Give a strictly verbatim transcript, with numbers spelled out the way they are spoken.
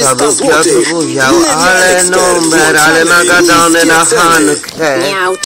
trzysta był złotych. Piotr Guział, Media ale Expert numer, ale włączone magadony niskie na ceny. Hankę. Miał